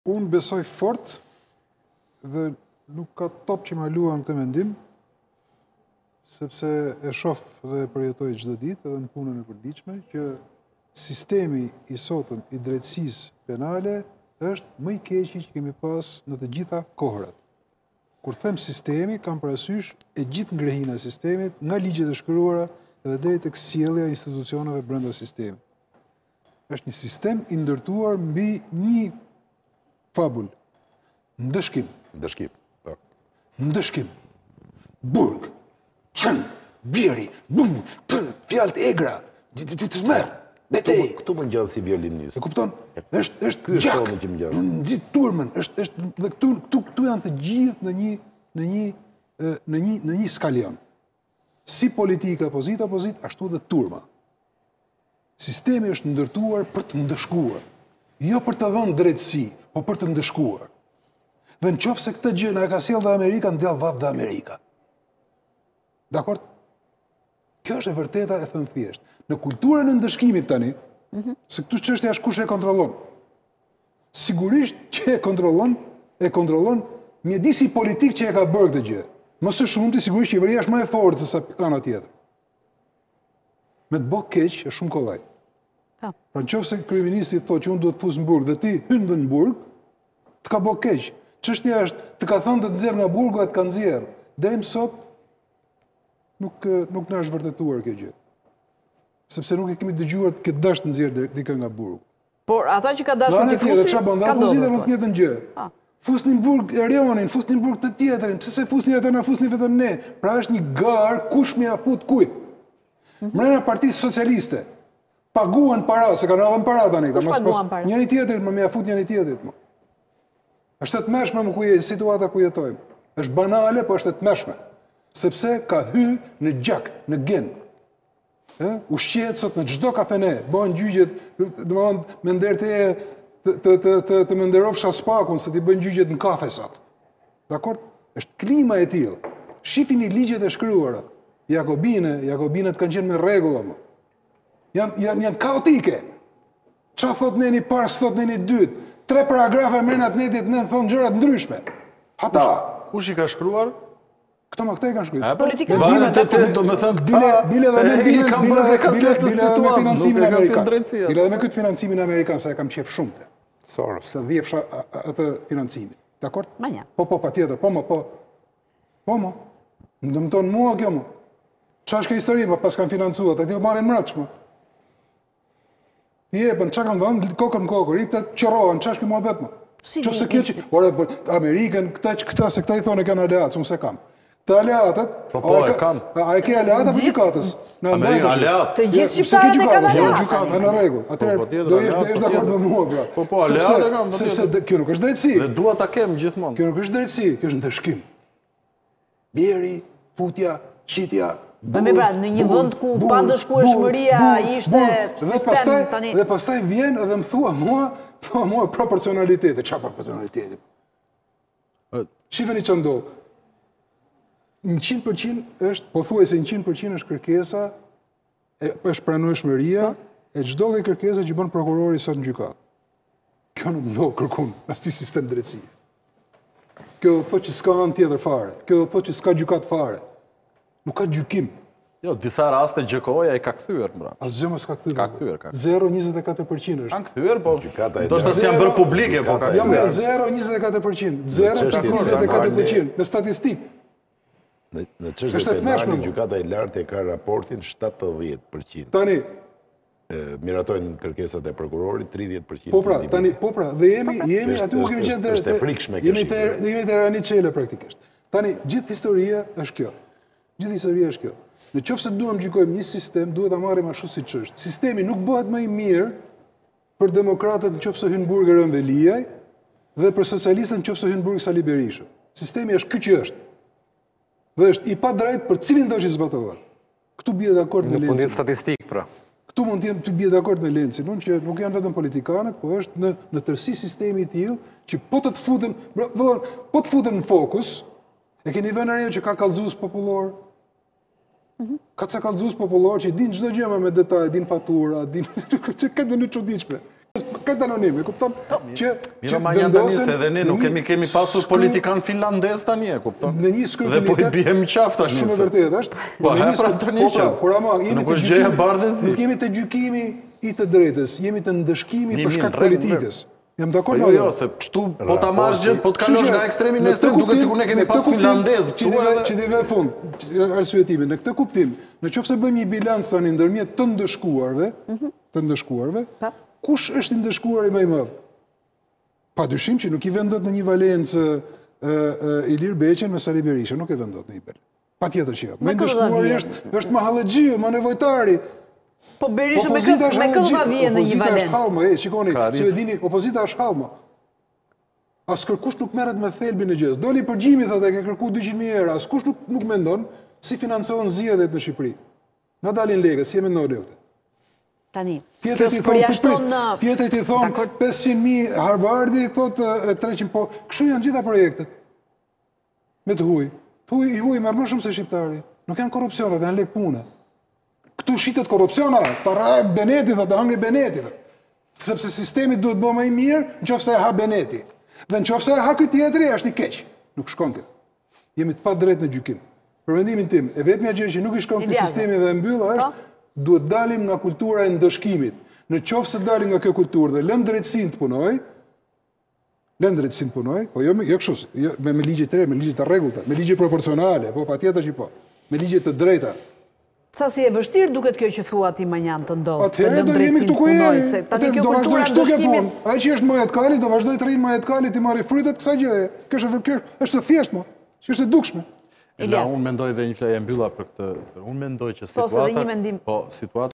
Unë besoj fort dhe nuk ka top që ma luan këtë mendim, sepse e shoh dhe përjetoj çdo ditë edhe në punën e përditshme që sistemi i sotëm i drejtësisë penale është më i keqi që kemi pas në të gjitha kohërat. Kur them sistemi, kam parasysh e gjithë ngrehina e sistemit, nga ligjet e shkruara edhe deri tek sjellja e institucioneve brenda sistemit. Është një sistem i ndërtuar mbi një fabull. Ndëshkim. Ndëshkim. Burg. Qën. Bjeri. Bum. Fjalët egra. Të merr. Betej. Këtu më ngjan si violinist. E kupton? Është Ky është gjak. toni që më ngjan. Nxit turmën, është dhe këtu janë të gjithë në një skalion. Si politika opozit, ashtu dhe turma. Sistemi është ndërtuar për të ndëshkuar. Jo për të dhënë drejtësi, po për të ndëshkuar. Dhe në qoftë se këtë gjë na e ka sjellë dhe Amerika, ndjell vaf dhe Amerika. Dakor? Kjo është e vërteta e thënë thjesht. Në kulturën e ndëshkimit tani, se këtu çështja është kush e kontrollon. Sigurisht që e kontrollon një disi politik që e ka bërë këtë gjë. Më së shumti sigurisht qeveria është më e fortë se sa ana tjetër. Me të bë keq është shumë kollaj. Pra nëse kryeministri thotë që unë duhet të fus në burg dhe ti hyn në burg, të ka bë keq. Çështja është të ka thënë të nxjerr nga burgu e të ka nxjerr. Deri më sot nuk na është vërtetuar kjo gjë. Sepse nuk e kemi dëgjuar të ketë dashur të nxjerrë dikë nga burgu. Por ata që ka dashur të fusin, ka ndodhur të njëjtën gjë. Fusnin në burg Erionin, fusnin në burg të tjetrin, pse se fusnin ata na fusnin vetëm ne? Pra është një garë kush më ia fut kujt. Mbrana Partisë Socialiste paguan para, se kanë dhënë para tani, njëri tjetrin më ia fut njëri tjetrit më. Është e tmerrshme më ku je situata ku jetojmë. Është banale, po është e tmerrshme. Sepse ka hyrë në gjak, në gen. Ushqehet sot në çdo kafene, bëhen gjyqjet, domethënë me ndërte të më nderofsha spakun se ti bën gjyqjet në kafe sot. Dakor? Është klima e tillë. Shifini ligjet e shkruara. Jakobinet kanë qenë me rregulla më. Janë kaotike. Çfarë thot neni parë, thot neni dytë. 3 paragrafe merren atë netit në thonë gjëra të ndryshme. Ata kush i ka shkruar? Këto më këta i kanë shkruar. Politika do me thënë këta bile dhe kam bërë dhe ka sjellë të situatë, financimin nuk e ka sjellë amerikan. drejtësia. Bile dhe me këtë financimin amerikan, sa e kam qef shumë. Soros. Se dhjefsha atë financimin. Dakor? Manja. Po, patjetër, po. Më dëmton mua kjo më. Qa është ka histori, pa pas kanë financuat, ati po marrin mrapsh më. Jepën, qa kanë dhënë, kokën në kokër, i këtë qërohen, qa është kjo mua betë më. Qofë se kjo që, Amerikën, këta se këta i thonë e kanë aleatës, unë se kam. Të aleatët, a e ke aleatët apo gjykatës? Aleat. Të gjithë shqiptarët e kanë aleat. Në rregull. Atëherë do jesh dakord me mua pra. Po, aleat e kam. Sepse kjo nuk është drejtësi. Dhe dua ta kem gjithmonë. Kjo nuk është drejtësi, kjo është ndëshkim. Bjeri, futja, qitja. Dhe pra, në një vend ku pa ndëshkueshmëria ishte sistem tani. Dhe pastaj vjen edhe më thua mua proporcionaliteti. Çfarë proporcionaliteti? Shifeni që ndodh. 100% është, pothuajse 100% është kërkesa, është pranueshmëria e çdo lloj kërkese që bën prokurori sot në gjykatë. Kjo nuk ndodh kërkun, asnjë sistem drejtësie. Kjo do të thotë që s'ka anë tjetër fare. Kjo do të thotë që s'ka gjykatë fare. Nuk ka gjykim. Jo, disa raste gjykoja i ka kthyer mbra. Asgjë mos ka kthyer. Ka kthyer, ka. 0,24% është. Kanë kthyer, po. Gjykata e Do të janë bërë publike, po ka. Jo, 0,24%. 0,24% me statistikë. Në çështje penale, gjykata e lartë e ka raportin 70%. Tani miratojnë kërkesat e prokurorit 30%. Po pra, dhe jemi aty ku kemi qenë është e frikshme kjo. Jemi te Rani Çela praktikisht. Tani gjithë historia është kjo. Në qoftë se duam gjykojmë një sistem, duhet ta marrim ashtu siç është. Sistemi nuk bëhet më i mirë për demokratët në qoftë se hyn burg Rën Veliaj dhe për socialistët në qoftë se hyn burg Sali Berisha. Sistemi është ky që është. Dhe është i padrejtë për cilin do që zbatohet. Këtu bie dakord me Lencin. Nuk mund të statistik pra. Këtu mund të bie dakord me Lencin, unë që nuk janë vetëm politikanët, po është në tërësi sistemi i tillë që po të futen në fokus, e keni vënë re që ka kallëzues popullor. Ka ca kallëzues popullor që din çdo gjë me detaj, din fatura, din këtë në çuditshme. këtë anonimi, kupton? Që Mira ma janë tani se dhe ne nuk kemi pasur politikan finlandez tani, kupton? Në një Dhe po i bjem qaf tani. Shumë e vërtetë është. Po hapra tani qaf. Se nuk është gjëja bardhëzi. Nuk jemi të gjykimi i të drejtës, jemi të ndëshkimi për shkak politikës. Jam dakord me jo, se kështu po ta marrësh gjë, po të kalosh nga ekstremi në ekstrem, duket sikur ne kemi pas finlandez këtu edhe. Që dhe fund, arsyetimi, në këtë kuptim, në qoftë se bëjmë një bilans tani ndërmjet të ndëshkuarve, kush është i ndëshkuar i më i madh? Padyshim që nuk i vën dot në një Valencë Ilir Beqen me Sali Berisha, nuk e vën dot në një bel. Patjetër që jo. Më i ndëshkuar është Mahallexhiu, më nevojtari. Po Berisha me këtë va vjen në një Valencë. Opozita është hallma, shikoni, si e dini, opozita është hallma. As kërkush nuk merret me thelbin e gjës. Doli përgjimi thotë e ke kërkuar 200.000 euro, askush nuk mendon si financohen zgjedhjet në Shqipëri. Na dalin lekët, si e mendon lekët. Tani. Tjetëri ti thon 500.000 Harvardi thotë 300, po kështu janë gjitha projektet. Me të huaj. I huaj merr më shumë se shqiptari. Nuk janë korrupsione, janë lek pune. Këtu shitet korrupsiona, para Beneti thotë, hangri Beneti. Sepse sistemi duhet bëj më i mirë nëse e ha Beneti. Dhe nëse e ha ky tjetri është i keq. Nuk shkon kjo. Jemi të padrejtë në gjykim. Për mendimin tim, e vetmja gjë që nuk i shkon këtij sistemi dhe e mbyll është duhet dalim nga kultura e ndëshkimit. Në qoftë se dalim nga kjo kulturë dhe lëm drejtësinë të punoj, po jo kështu, me ligje të re, me ligje të rregullta, me ligje proporcionale, po patjetër që po, me ligje të drejta. Sa si e vështirë duket kjo që thua ti Manjan të ndosë, të lëm drejtësinë drejtësinë të punoj, se tani kjo kultura e ndëshkimit. Ai që është majet kali, do vazhdoj të rrinë majet kali, ti marrë frytet kësaj gjëje. Kjo është e thjeshtë, mo. Kjo është e dukshme. Unë mendoj dhe një fleje mbylla për këtë. Unë mendoj që situata